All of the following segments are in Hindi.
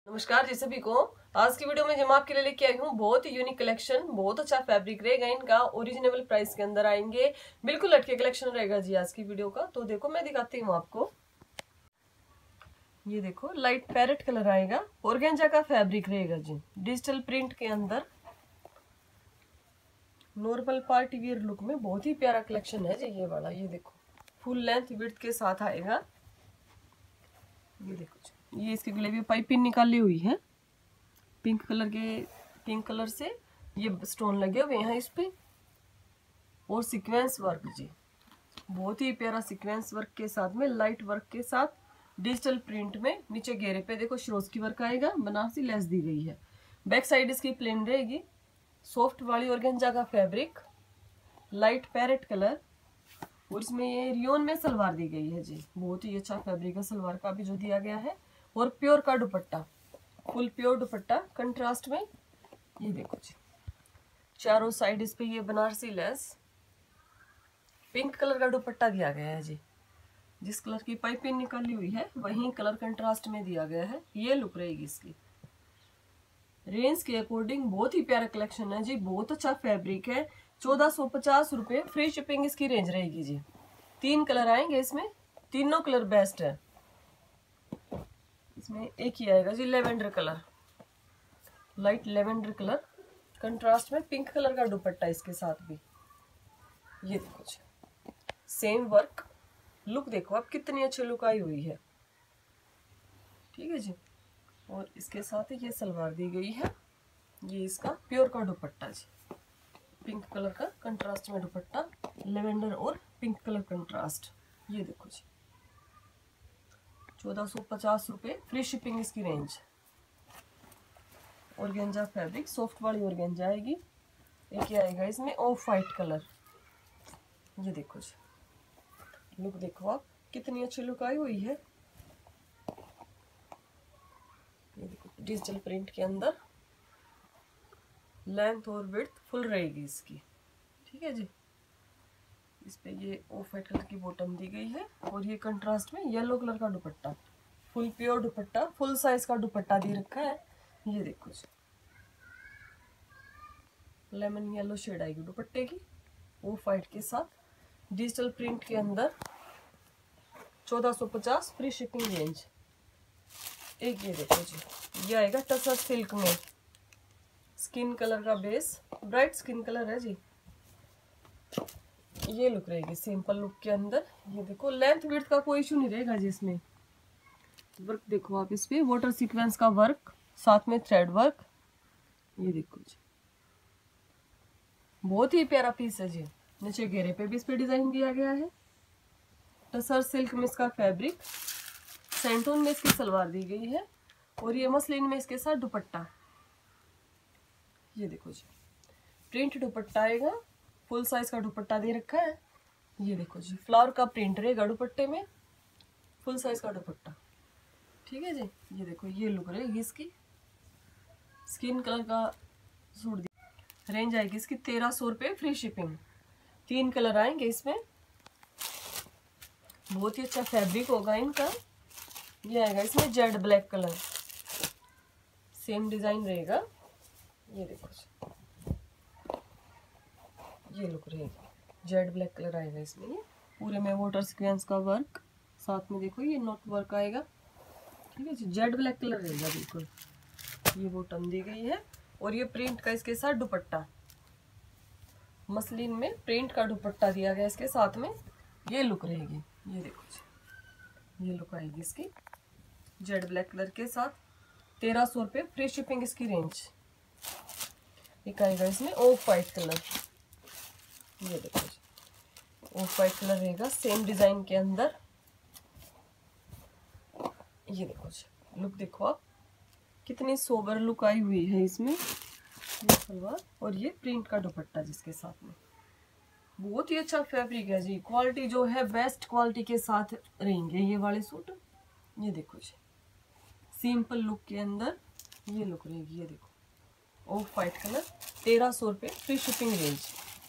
नमस्कार जी सभी को। आज की वीडियो में जो मैं आपके लिए लेके आई हूँ बहुत ही यूनिक कलेक्शन, बहुत अच्छा फैब्रिक रहेगा इनका, ओरिजिनेबल प्राइस के अंदर आएंगे, बिल्कुल लटके कलेक्शन रहेगा जी आज की वीडियो का। तो देखो मैं दिखाती हूँ आपको। ये देखो लाइट पैरेट कलर आएगा, ऑर्गेंजा का फैब्रिक रहेगा जी, डिजिटल प्रिंट के अंदर नॉर्मल पार्टी वियर लुक में बहुत ही प्यारा कलेक्शन है जी ये वाला। ये देखो फुल लेंथ विड्थ के साथ आएगा। ये देखो जी, ये इसके गले में पाइपिंग निकाली हुई है पिंक कलर से ये स्टोन लगे हुए हैं इस पे, और सीक्वेंस वर्क जी, बहुत ही प्यारा सीक्वेंस वर्क के साथ में लाइट वर्क के साथ डिजिटल प्रिंट में। नीचे घेरे पे देखो शिरोस्की वर्क आएगा, बनारसी लेस दी गई है। बैक साइड इसकी प्लेन रहेगी, सॉफ्ट वाली ऑर्गेंजा का फैब्रिक, लाइट पैरेट कलर, और इसमें ये रियोन में सलवार दी गई है जी, बहुत ही अच्छा फैब्रिक है सलवार का भी जो दिया गया है। और प्योर का dupatta, full pure dupatta contrast में। ये देखो जी चारों साइड इस पे ये बनारसी लेस, पिंक कलर का दुपट्टा दिया गया है जी, जिस कलर की पाइपिंग निकाली हुई है वही कलर कंट्रास्ट में दिया गया है। ये लुक रहेगी इसकी। रेंज के अकॉर्डिंग बहुत ही प्यारा कलेक्शन है जी, बहुत अच्छा फैब्रिक है। 1450 रुपये, फ्री शिपिंग इसकी रेंज रहेगी जी। 3 कलर आएंगे इसमें, तीनों कलर बेस्ट है। इसमें एक ही आएगा जी lavender colour, light lavender colour contrast में, पिंक कलर का दुपट्टा इसके साथ भी। ये देखो जी सेम वर्क, लुक देखो आप कितनी अच्छी लुक आई हुई है, ठीक है जी। और इसके साथ ही ये सलवार दी गई है। ये इसका प्योर का दुपट्टा जी, पिंक कलर का कंट्रास्ट में दुपट्टा, लेवेंडर और पिंक कलर कंट्रास्ट। ये देखो जी 1450 रुपये, फ्री शिपिंग इसकी रेंज। ऑर्गेंजा फैब्रिक, सॉफ्ट वाली ऑर्गेंजा आएगी। एक ही आएगा इसमें ऑफ वाइट कलर। ये देखो जी लुक देखो आप कितनी अच्छी लुक आई हुई है। ये देखो डिजिटल प्रिंट के अंदर लेंथ और विड्थ फुल रहेगी इसकी, ठीक है जी। इस पे ये ऑफ वाइट कलर की बॉटम दी गई है, और ये कंट्रास्ट में येलो कलर का dupatta, full pure dupatta, full size का दुपट्टा दे रखा है। ये देखो जी लेमन येलो शेड आएगी दुपट्टे की, ऑफ वाइट के साथ, डिजिटल प्रिंट के अंदर। 1450, फ्री शिपिंग रेंज। एक ये देखो जी, ये आएगा टसर सिल्क में, स्किन कलर का बेस, ब्राइट स्किन कलर है जी। ये लुक रहेगी सिंपल लुक के अंदर। ये देखो लेंथ विड्थ का कोई इशू नहीं रहेगा जी। इसमें वर्क देखो आप, इस पे वाटर सीक्वेंस का वर्क, साथ में थ्रेड वर्क। ये देखो जी बहुत ही प्यारा पीस है जी। नीचे घेरे पे भी इस पे डिजाइन दिया गया है। टसर सिल्क में इसका फैब्रिक, सेंटून में इसकी सलवार दी गई है, और ये मसलिन में इसके साथ दुपट्टा। ये देखो जी प्रिंट दुपट्टा आएगा, फुल साइज का दुपट्टा दे रखा है। ये देखो जी फ्लावर का प्रिंट रहेगा दुपट्टे में, फुल साइज का दुपट्टा, ठीक है जी। ये देखो ये लुक रहेगी इसकी, स्किन कलर का सूट। रेंज आएगी इसकी 1300 रुपये, फ्री शिपिंग। 3 कलर आएंगे इसमें, बहुत ही अच्छा फैब्रिक होगा इनका। ये आएगा इसमें jet black colour, same design रहेगा। ये देखो ये लुक रहेगी, जेड ब्लैक कलर आएगा इसमें। ये पूरे में वाटर सीक्वेंस का वर्क, साथ में देखो ये नॉट वर्क आएगा, ठीक है जी। जेड ब्लैक कलर रहेगा बिल्कुल। ये बॉटम दी गई है, और ये प्रिंट का इसके साथ दुपट्टा, मसलिन में प्रिंट का दुपट्टा दिया गया इसके साथ में। ये लुक रहेगी। ये देखो जी ये लुक आएगी इसकी, जेड ब्लैक कलर के साथ। 1300 रुपये, फ्री शिपिंग इसकी रेंज। एक आएगा इसमें ऑफ वाइट कलर। ये देखो जी ऑफ वाइट कलर रहेगा सेम डिजाइन के अंदर। ये देखो जी लुक देखो आप कितनी सोबर लुक आई हुई है इसमें। ये सलवार और ये प्रिंट का दुपट्टा जिसके साथ में, बहुत ही अच्छा फैब्रिक है जी। क्वालिटी जो है बेस्ट क्वालिटी के साथ रहेंगे ये वाले सूट। ये देखो जी सिंपल लुक के अंदर ये लुक रहेगी। ये देखो ऑफ वाइट कलर, 1300 रुपये, फ्री शिपिंग रेंज।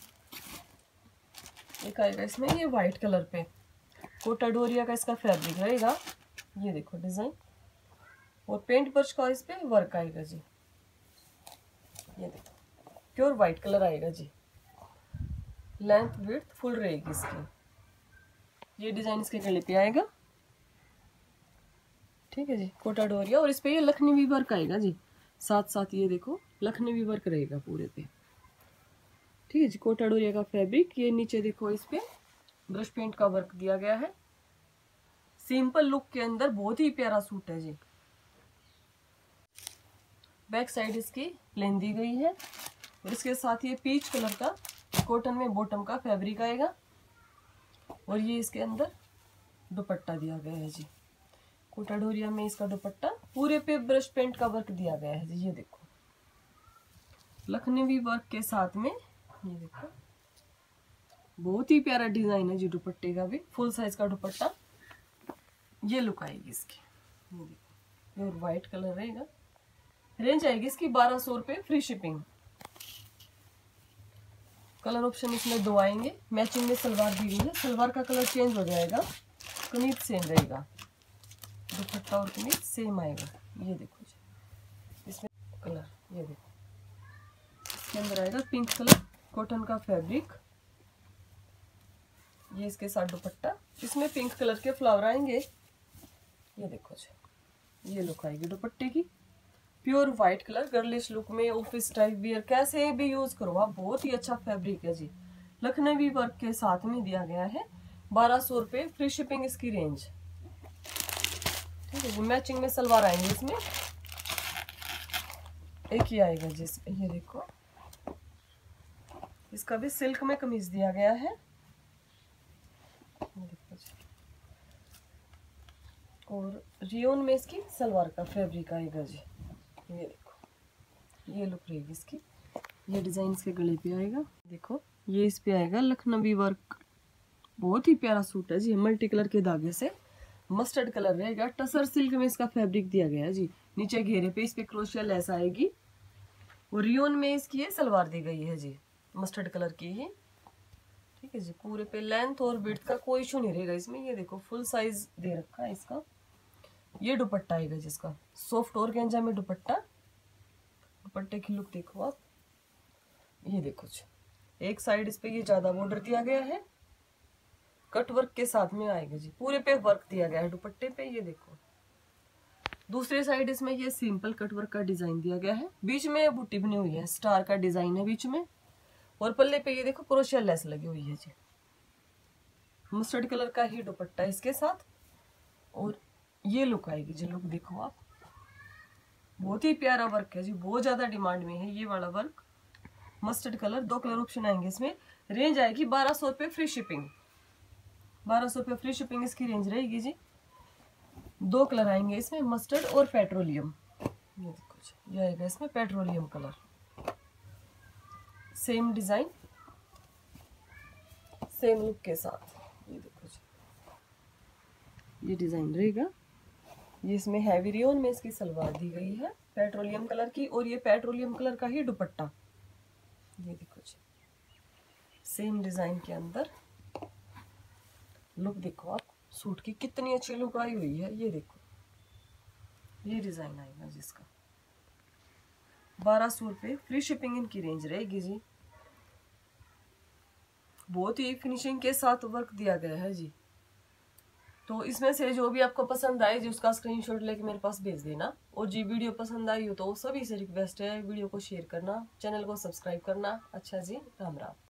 एक आएगा इसमें ये वाइट कलर पे, कोटा डोरिया का इसका फैब्रिक रहेगा। ये देखो डिजाइन, और पेंट ब्रश का इस पे वर्क आएगा जी। ये देखो प्योर वाइट कलर आएगा जी। लेंथ विड्थ फुल रहेगी इसकी। ये डिजाइन इसके गले पे आएगा, ठीक है जी, कोटा डोरिया। और इस पे ये लखनवी वर्क आएगा जी, साथ साथ ये देखो लखनवी वर्क रहेगा पूरे पे, ठीक है जी। कोटा डोरिया का फैब्रिक। ये नीचे देखो इस पे ब्रश पेंट का वर्क दिया गया है। सिंपल लुक के अंदर बहुत ही प्यारा सूट है जी। बैक साइड इसकी प्लेन दी गई है और इसके साथ ये पीच कलर का कॉटन में बॉटम का फैब्रिक आएगा और ये इसके अंदर दुपट्टा दिया गया है जी। कोटा डोरिया में इसका दुपट्टा पूरे पे ब्रश पेंट का वर्क दिया गया है जी। ये देखो लखनवी वर्क के साथ में, ये देखो बहुत ही प्यारा डिजाइन है जी। दुपट्टे का भी फुल साइज का दुपट्टा। ये लुक आएगी इसकी। ये देखो प्योर वाइट कलर रहेगा। रेंज आएगी इसकी 1200 रुपये, फ्री शिपिंग। कलर ऑप्शन इसमें 2 आएंगे। मैचिंग में सलवार दी गई है। सलवार का कलर चेंज हो जाएगा, कमीज सेम रहेगा, दुपट्टा और कमीज सेम आएगा। ये देखो जी इसमें कलर, ये देखो इसके अंदर आएगा पिंक कलर, कॉटन का फैब्रिक। ये इसके साथ दुपट्टा, इसमें पिंक कलर के फ्लावर आएंगे। ये देखो जी, ये लुक आएगी दुपट्टे की। Pure white colour, girlish look में, ऑफिस टाइप वियर कैसे भी यूज करो आप, बहुत ही अच्छा फैब्रिक है जी। लखनवी वर्क के साथ में दिया गया है। 1200 रुपये, फ्री शिपिंग इसकी रेंज, ठीक है जी। मैचिंग में सलवार आएंगे इसमें, एक ही आएगा जी इसमें। ये देखो इसका भी सिल्क में कमीज दिया गया है। देखो जी, और रियोन में इसकी सलवार का फैब्रिक आएगा जी। ये देखो ये लुक रहेगी इसकी। ये डिजाइन इसके गले पे आएगा। देखो ये इस पे आएगा लखनवी वर्क। बहुत ही प्यारा सूट है जी, मल्टी कलर के धागे से। मस्टर्ड कलर रहेगा। टसर सिल्क में इसका फैब्रिक दिया गया है जी। नीचे घेरे पे इस पे क्रोशिया लेस आएगी और रियोन में इसकी ये सलवार दी गई है जी, मस्टर्ड कलर की ही, ठीक है जी। पूरे पे लेंथ और विड्थ का कोई इशू नहीं रहेगा इसमें। ये देखो फुल साइज दे रखा है इसका। ये दुपट्टा आएगा जिसका सॉफ्ट ऑर्गेंजा में दुपट्टा। दुपट्टे की लुक देखो आप। ये देखो जी, एक साइड इस पे ये ज्यादा बॉर्डर दिया गया है, कट वर्क के साथ में आएगा जी। पूरे पे वर्क दिया गया है दुपट्टे पे। ये देखो दूसरे साइड इसमें ये सिंपल कट वर्क का डिजाइन दिया गया है। बीच में बूटी बनी हुई है, स्टार का डिजाइन है बीच में। और पल्ले पे ये देखो क्रोशिया लेस लगी हुई है जी। मस्टर्ड कलर का ही दुपट्टा इसके साथ। और ये लुक आएगी जी। लुक देखो आप, बहुत ही प्यारा वर्क है जी, बहुत ज्यादा डिमांड में है ये वाला work. Mustard colour, 2 colour option आएंगे इसमें। रेंज आएगी 1200 रुपये, फ्री शिपिंग। 1200 रुपये फ्री शिपिंग इसकी रेंज रहेगी जी। 2 कलर आएंगे इसमें, मस्टर्ड और पेट्रोलियम। ये देखो जी, ये आएगा इसमें petroleum colour. Same design, same look के साथ। ये देखो जी, ये डिजाइन रहेगा। ये इसमें हैवी रियोन में इसकी सलवार दी गई है पेट्रोलियम कलर की, और ये पेट्रोलियम कलर का ही दुपट्टा। ये देखो जी, सेम डिजाइन के अंदर। लुक देखो आप, सूट की कितनी अच्छी लुक आई हुई है। ये देखो ये डिजाइन आएगा जिसका 1200 रुपये, फ्री शिपिंग इनकी रेंज रहेगी जी। बहुत ही फिनिशिंग के साथ वर्क दिया गया है जी। तो इसमें से जो भी आपको पसंद आए जी उसका स्क्रीनशॉट लेके मेरे पास भेज देना। और जी वीडियो पसंद आई हो तो सभी से रिक्वेस्ट है वीडियो को शेयर करना, चैनल को सब्सक्राइब करना। अच्छा जी, राम राम।